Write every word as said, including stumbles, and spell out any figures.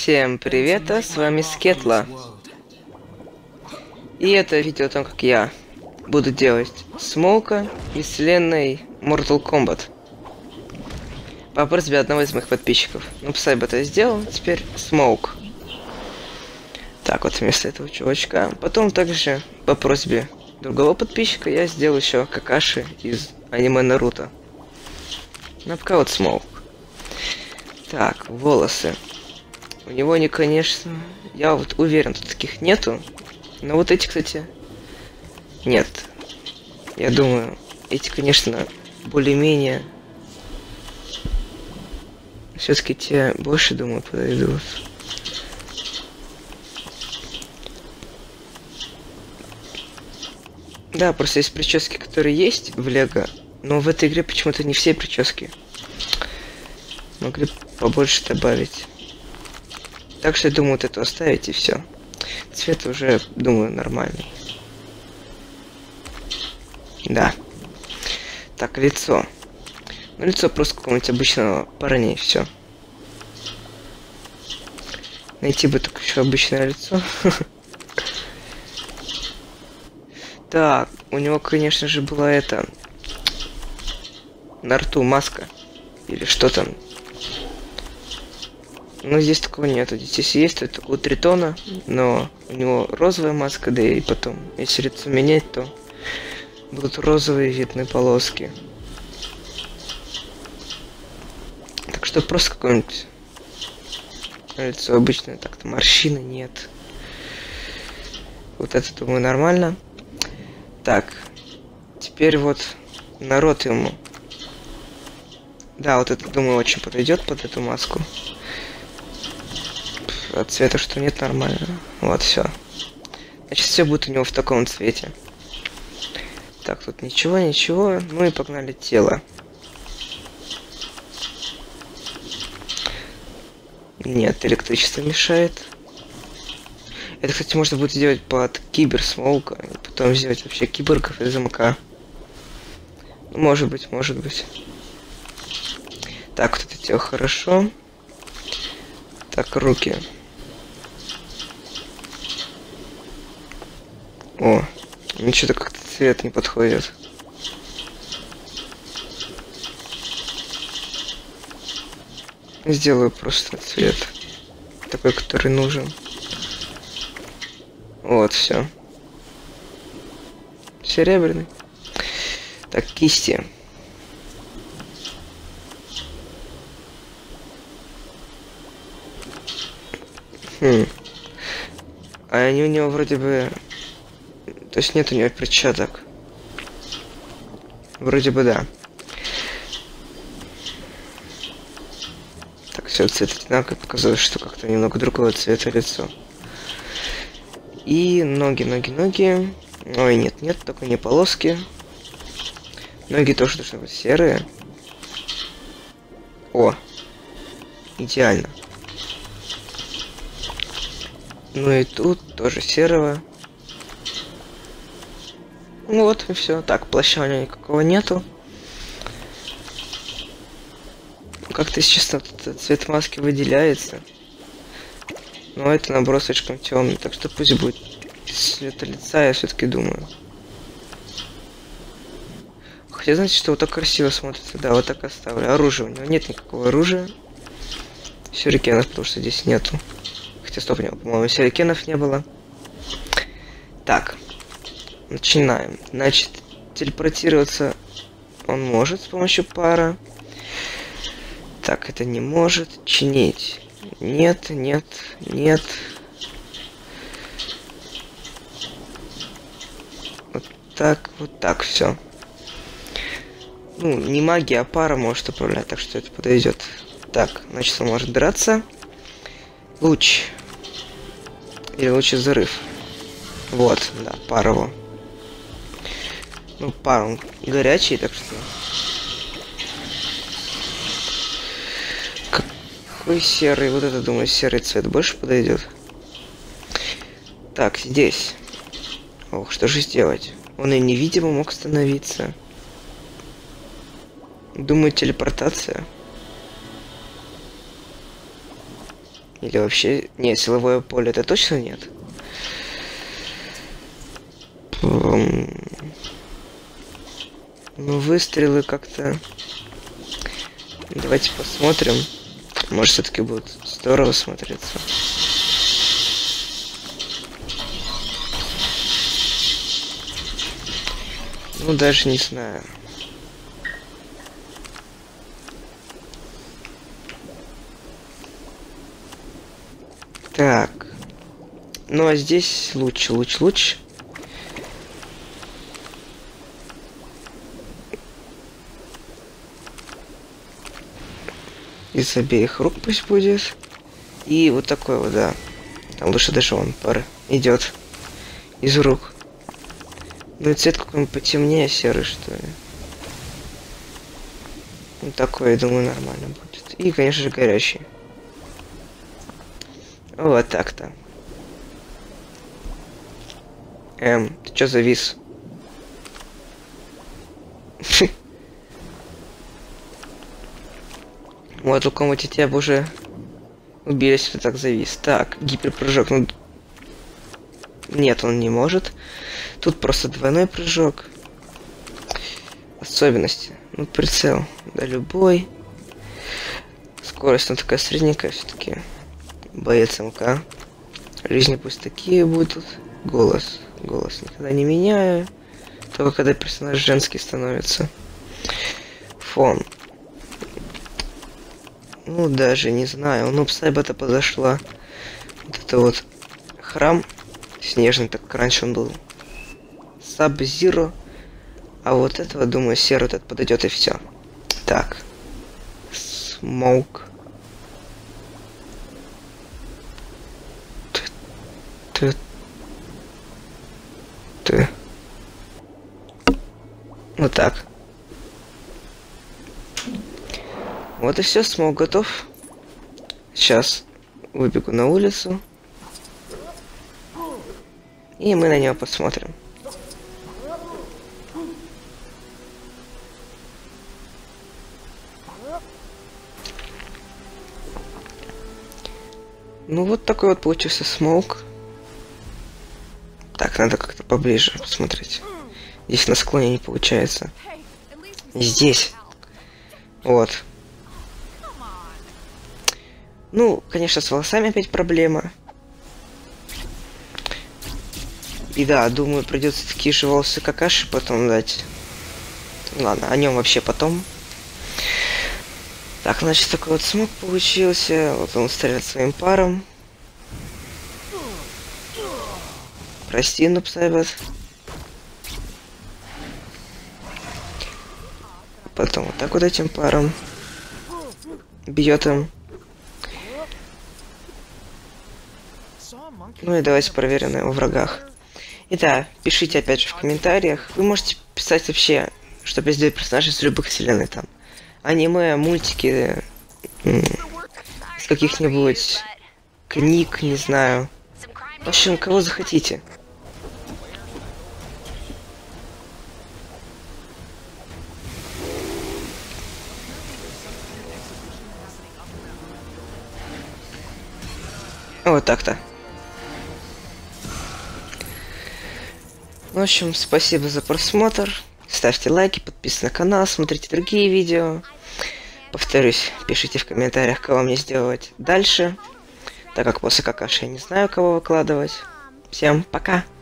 Всем привет, а с вами Скетла. И это видео о том, как я буду делать Смоука из вселенной Mortal Kombat. По просьбе одного из моих подписчиков. Ну, Псайб это сделал, теперь Смоук. Так, вот вместо этого чувачка. Потом также по просьбе другого подписчика я сделал еще Какаши из аниме Наруто. Ну, пока вот Смоук. Так, волосы. У него они, конечно... Я вот уверен, тут таких нету. Но вот эти, кстати... Нет. Я думаю, эти, конечно, более-менее... Все-таки те больше, думаю, подойдут. Да, просто есть прически, которые есть в Лего. Но в этой игре почему-то не все прически. Могли побольше добавить. Так что я думаю, вот это оставить и все. Цвет уже, думаю, нормальный. Да. Так, лицо. Ну, лицо просто какого-нибудь обычного парня и все. Найти бы только еще обычное лицо. Так, у него, конечно же, была эта... На рту маска. Или что там. Но здесь такого нету. Здесь есть только у Тритона, но у него розовая маска, да и потом, если лицо менять, то будут розовые видны полоски. Так что просто какое-нибудь лицо обычное, так-то морщины нет. Вот это, думаю, нормально. Так, теперь вот народ ему. Да, вот это, думаю, очень подойдет под эту маску. От цвета что нет, нормально. Вот, все. Значит, все будет у него в таком цвете. Так, тут ничего, ничего. Ну и погнали тело. Нет, электричество мешает. Это, кстати, можно будет сделать под Кибер Смоука. И потом сделать вообще киборгов из МК. Может быть, может быть. Так, вот это тело хорошо. Так, руки. О, ничего-то как-то цвет не подходит. Сделаю просто цвет. Такой, который нужен. Вот, все. Серебряный. Так, кисти. Хм. А они у него вроде бы... То есть нет у него перчаток. Вроде бы да. Так, все, цвет одинаковый. Показалось, что как-то немного другого цвета лицо. И ноги, ноги, ноги. Ой, нет, нет, только не полоски. Ноги тоже должны быть серые. О! Идеально. Ну и тут тоже серого. Вот и все. Так, плаща у него никакого нету. Как-то, если честно, тут цвет маски выделяется. Но это, наоборот, слишком темный. Так что пусть будет цвета лица, я все-таки думаю. Хотя, знаете, что вот так красиво смотрится. Да, вот так оставлю. Оружия у него нет никакого оружия. Сюрикенов, потому что здесь нету. Хотя, стоп, у него, по-моему, сюрикенов не было. Так. Начинаем. Значит, телепортироваться он может с помощью пара. Так, это не может. Чинить. Нет, нет, нет. Вот так, вот так, все. Ну, не магия, а пара может управлять, так что это подойдет. Так, значит, он может драться. Луч. Или лучезарыв. Вот, да, пар его. Ну, пар, он горячий, так что... Какой серый? Вот это, думаю, серый цвет больше подойдет. Так, здесь. Ох, что же сделать? Он и невидимо мог становиться. Думаю, телепортация. Или вообще... Нет, силовое поле это точно нет. Ну, выстрелы как-то... Давайте посмотрим. Может, все-таки будет здорово смотреться. Ну, даже не знаю. Так. Ну, а здесь лучше, лучше, лучше. Из обеих рук пусть будет. И вот такой вот, да. Там лучше даже он пара идет из рук. Ну и цвет какой-нибудь потемнее, серый, что ли. Ну такой, я думаю, нормально будет. И, конечно же, горящий. Вот так-то. Эм, ты чё завис? Вот, у кого-то тебя бы уже убили, если ты так завис. Так, гиперпрыжок. Ну... Нет, он не может. Тут просто двойной прыжок. Особенности. Ну, прицел. Да, любой. Скорость, ну, такая средненькая все-таки. Боец МК. Жизни пусть такие будут. Голос. Голос никогда не меняю. Только когда персонаж женский становится. Фон. Ну, даже не знаю. Ну, Псайбота подошла. Вот это вот храм снежный, так как раньше он был. Саб-Зиро. А вот этого, думаю, серый этот подойдет и все. Так. Смоук. Ты. Ты. Вот так. Вот и все, смог готов. Сейчас выбегу на улицу. И мы на него посмотрим. Ну вот такой вот получился смоук. Так, надо как-то поближе посмотреть. Здесь на склоне не получается. Здесь. Вот. Ну, конечно, с волосами опять проблема. И да, думаю, придется такие же волосы Какаши потом дать. Ладно, о нем вообще потом. Так, значит, такой вот смог получился. Вот он стреляет своим паром. Прости, Нупсайбот. Потом вот так вот этим паром бьет им. Ну и давайте проверим на его врагах. Итак, пишите опять же в комментариях. Вы можете писать вообще, что сделать персонажей из любых вселенной там. Аниме, мультики, из каких-нибудь книг, не знаю. В общем, кого захотите. Вот так-то. В общем, спасибо за просмотр. Ставьте лайки, подписывайтесь на канал, смотрите другие видео. Повторюсь, пишите в комментариях, кого мне сделать дальше. Так как после Какаши я не знаю, кого выкладывать. Всем пока!